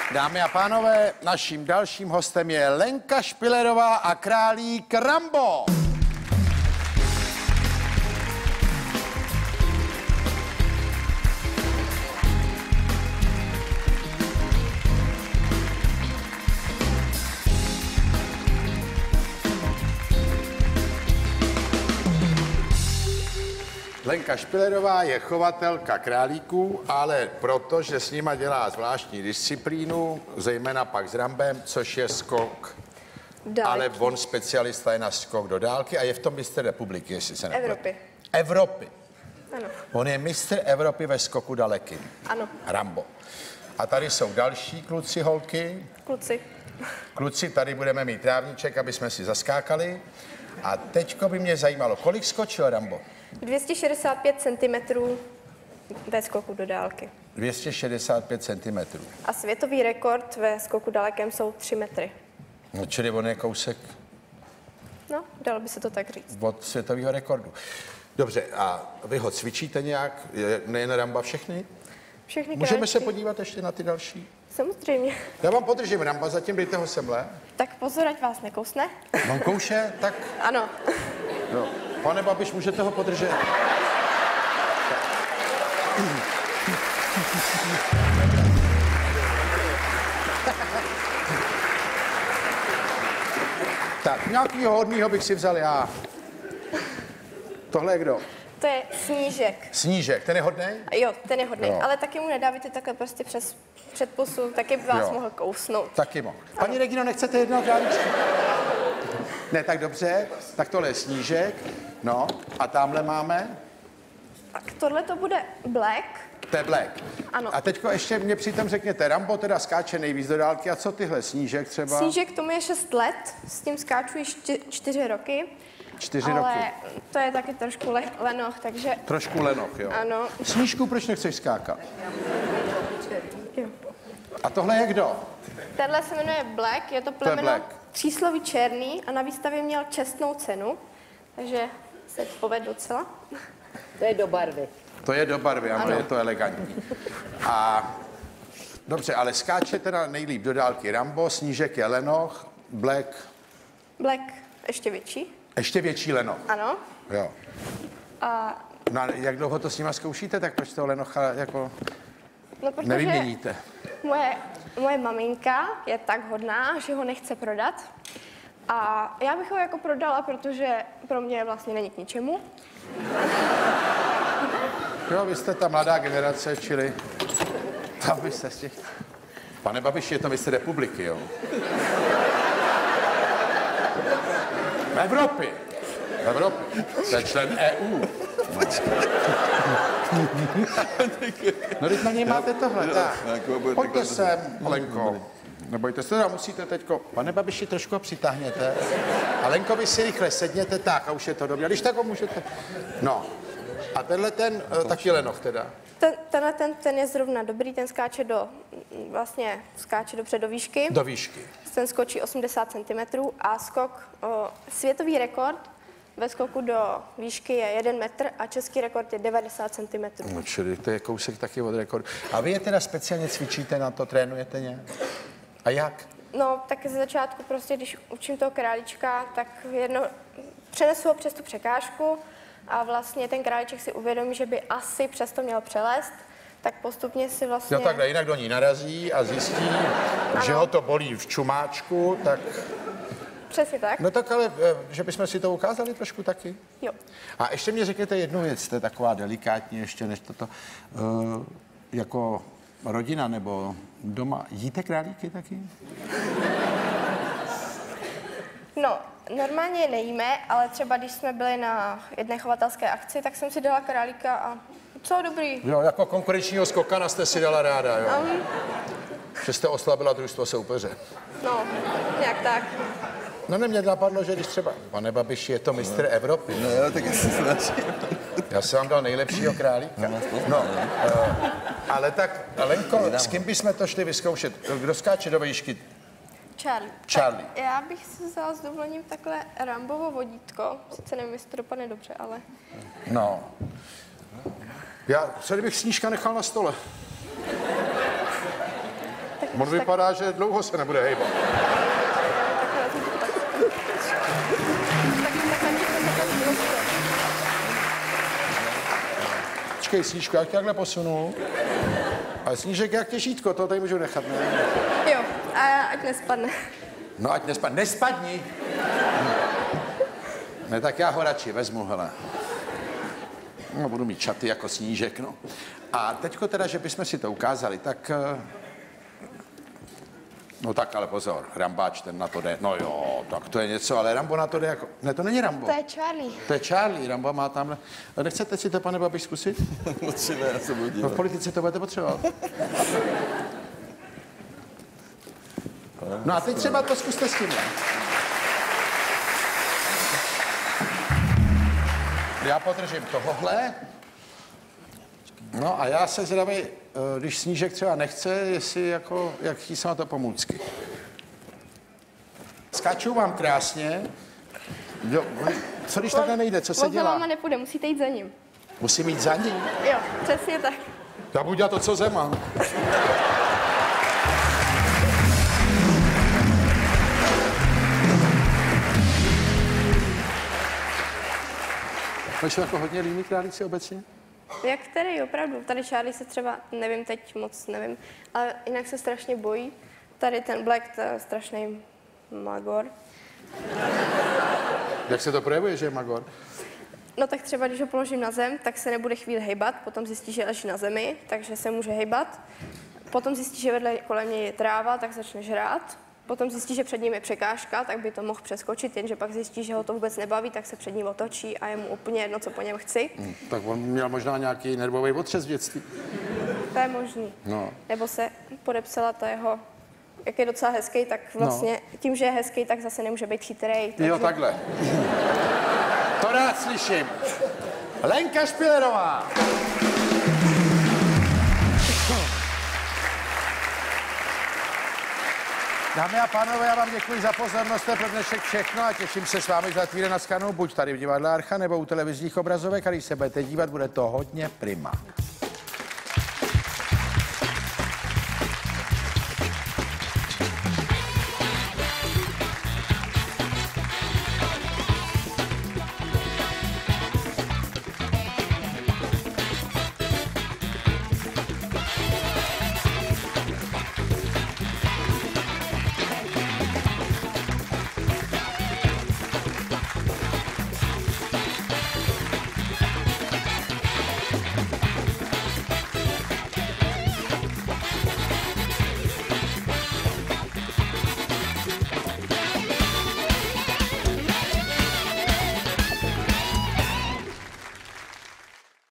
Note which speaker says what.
Speaker 1: Dámy a pánové, naším dalším hostem je Lenka Špilerová a králík Rambo. Lenka Špilerová je chovatelka králíků, ale protože s nima dělá zvláštní disciplínu, zejména pak s Rambem, což je skok. Dálky. Ale on specialista je na skok do dálky a je v tom mistr republiky, jestli se nepletu.
Speaker 2: Evropy.
Speaker 1: Evropy.
Speaker 2: Ano.
Speaker 1: On je mistr Evropy ve skoku dalekým.
Speaker 2: Ano.
Speaker 1: Rambo. A tady jsou další kluci, holky.
Speaker 2: Kluci.
Speaker 1: Kluci, tady budeme mít trávníček, aby jsme si zaskákali. A teďko by mě zajímalo, kolik skočil Rambo?
Speaker 2: 265 cm ve skoku do dálky.
Speaker 1: 265 cm.
Speaker 2: A světový rekord ve skoku dalekém jsou 3 metry.
Speaker 1: No, čili on je kousek
Speaker 2: No, dalo by se to tak říct.
Speaker 1: od světového rekordu. Dobře, a vy ho cvičíte nějak? Nejen Ramba, všechny?
Speaker 2: Všechny
Speaker 1: Můžeme
Speaker 2: králíky.
Speaker 1: se podívat ještě na ty další?
Speaker 2: Samozřejmě.
Speaker 1: Já vám podržím Ramba, zatím dejte ho semhle.
Speaker 2: Tak pozor, ať vás nekousne.
Speaker 1: On kouše, tak...
Speaker 2: Ano.
Speaker 1: No. Pane Babiš, můžete ho podržet? Tak, nějakýho hodnýho bych si vzal já. Tohle je kdo?
Speaker 2: To je Snížek.
Speaker 1: Snížek, ten je hodnej?
Speaker 2: Jo, ten je hodný,
Speaker 1: Jo.
Speaker 2: ale taky mu nedávajte takhle prostě před pusu, taky by vás
Speaker 1: Jo.
Speaker 2: mohl kousnout.
Speaker 1: Taky mohl. Paní Regino, nechcete jednoho králíčka? Ne, tak dobře, tak tohle je Snížek. No, a tamhle máme?
Speaker 2: Tak tohle to bude Black.
Speaker 1: To je Black.
Speaker 2: Ano.
Speaker 1: A teďko ještě mě přitom řekněte, Rambo teda skáče nejvíc do dálky, a co tyhle Snížek třeba?
Speaker 2: Snížek tomu je 6 let, s tím skáču již 4 roky.
Speaker 1: 4
Speaker 2: ale
Speaker 1: roky.
Speaker 2: to je taky trošku lenoch, takže
Speaker 1: Trošku lenoch, jo.
Speaker 2: ano.
Speaker 1: Snížku, proč nechceš skákat?
Speaker 2: Jo.
Speaker 1: A tohle je kdo?
Speaker 2: Tenhle se jmenuje Black, je to plemeno
Speaker 1: Black.
Speaker 2: třísloví černý a na výstavě měl čestnou cenu, takže se povedl docela.
Speaker 3: To je do barvy.
Speaker 1: To je do barvy, ano, je to elegantní. A dobře, ale skáče teda nejlíp do dálky Rambo, Snížek je lenoch, Black,
Speaker 2: Black ještě větší,
Speaker 1: ještě větší lenoch.
Speaker 2: ano.
Speaker 1: Jo.
Speaker 2: A
Speaker 1: No a jak dlouho to s nima zkoušíte, tak proč toho lenocha jako
Speaker 2: no, protože
Speaker 1: nevyměníte?
Speaker 2: moje maminka je tak hodná, že ho nechce prodat. A já bych ho jako prodala, protože pro mě vlastně není k ničemu.
Speaker 1: Jo, vy jste ta mladá generace, čili tam byste z těch... Pane Babiši, je to mistr republiky, jo? V Evropě. V Evropě. Jste člen EU. No, teď na něj máte tohle, tak. Pojďte sem, Lenko. Nebojte se, teda musíte teďko... Pane Babiši, trošku ho přitáhněte. A Lenkovi si rychle sedněte, tak a už je to dobré. Když tak ho můžete... No. A tenhle ten, taky lenoch teda.
Speaker 2: Ten je zrovna dobrý, ten skáče skáče dobře do výšky.
Speaker 1: Do výšky.
Speaker 2: Ten skočí 80 cm a světový rekord ve skoku do výšky je 1 metr a český rekord je 90 cm.
Speaker 1: No, čili to je kousek taky od rekordu. A vy je teda speciálně cvičíte na to, trénujete nějak? A jak?
Speaker 2: No, tak ze začátku prostě, když učím toho králíčka, tak přenesu ho přes tu překážku a vlastně ten králíček si uvědomí, že by asi přesto měl přelézt, tak postupně si vlastně...
Speaker 1: Jo, takhle, jinak do ní narazí a zjistí, že ho to bolí v čumáčku, tak...
Speaker 2: Přesně tak.
Speaker 1: No tak ale, že bychom si to ukázali trošku taky?
Speaker 2: Jo.
Speaker 1: A ještě mě řekněte jednu věc, to je taková delikátní ještě než toto. Jako rodina nebo doma, jíte králíky taky?
Speaker 2: No, normálně je nejíme, ale třeba když jsme byli na jedné chovatelské akci, tak jsem si dala králíka a co dobrý.
Speaker 1: Jo, jako konkurenčního skokana jste si dala ráda, jo? Že jste oslabila družstvo soupeře.
Speaker 2: No, nějak tak.
Speaker 1: No ne, mě napadlo, že když třeba, pane Babiši, je to mistr Evropy.
Speaker 4: No jo, tak já se snažím.
Speaker 1: Já jsem vám dal nejlepšího králíka. No, ale tak, Lenko, s kým bychom to šli vyzkoušet? Kdo skáče do výšky?
Speaker 2: Charlie.
Speaker 1: Charlie.
Speaker 2: Tak já bych si vzala s dovolením takhle Rambovo vodítko. Sice nevím, jestli to dopadne dobře, ale...
Speaker 1: No. Co kdybych Snížka nechal na stole?
Speaker 2: Tak
Speaker 1: On vypadá, že dlouho se nebude hejbat. Počkej, Snížko, jak tě takhle posunu? Ale Snížek jak těžítko, to tady můžu nechat, ne?
Speaker 2: Jo, a ať nespadne.
Speaker 1: No ať nespadni. Nespadni! Ne, tak já ho radši vezmu, hele. No, budu mít čaty jako Snížek, no. A teďko teda, že bychom si to ukázali, tak... No tak ale pozor, Rambáč ten na to jde. No jo, tak to je něco, ale Rambo na to jde jako... Ne, to není Rambo.
Speaker 2: To je Charlie.
Speaker 1: To je Charlie, Rambo má tamhle... Nechcete si to, pane Babiš, zkusit?
Speaker 4: Musíme, já se budu dívat.
Speaker 1: No v politice to budete potřebovat. No a teď třeba to zkuste s tímhle. Já podržím tohohle. No a já se zvědavý, když Snížek třeba nechce, jestli jako, jaký jsou na to pomůcky. Skáču vám krásně. Jo, co když takhle nejde, co se
Speaker 2: On za
Speaker 1: dělá?
Speaker 2: váma nepůjde, musíte jít za ním.
Speaker 1: Musím jít za ním.
Speaker 2: Jo, přesně tak.
Speaker 1: Já budu dělat to, co Zeman. Máš jako hodně líný králíci obecně?
Speaker 2: Jak který, opravdu. Tady Charlie se třeba, nevím teď moc, nevím, ale jinak se strašně bojí. Tady ten Black, to je strašný magor.
Speaker 1: Jak se to projevuje, že je magor?
Speaker 2: No tak třeba, když ho položím na zem, tak se nebude chvíli hejbat, potom zjistí, že leží na zemi, takže se může hejbat. Potom zjistí, že vedle kolem něj je tráva, tak začne žrát. Potom zjistí, že před ním je překážka, tak by to mohl přeskočit, jenže pak zjistí, že ho to vůbec nebaví, tak se před ním otočí a je mu úplně jedno, co po něm chci.
Speaker 1: Tak on měl možná nějaký nervový otřes v dětství.
Speaker 2: To je možný.
Speaker 1: No.
Speaker 2: Nebo se podepsala ta jeho, jak je docela hezký, tak vlastně tím, že je hezký, tak zase nemůže být chytrý.
Speaker 1: Jo, takhle. To rád slyším. Lenka Špilerová. Dámy a pánové, já vám děkuji za pozornost, to je pro dnešek všechno a těším se s vámi za chvíli na shledanou, buď tady v divadle Archa nebo u televizních obrazovek, a když se budete dívat, bude to hodně prima.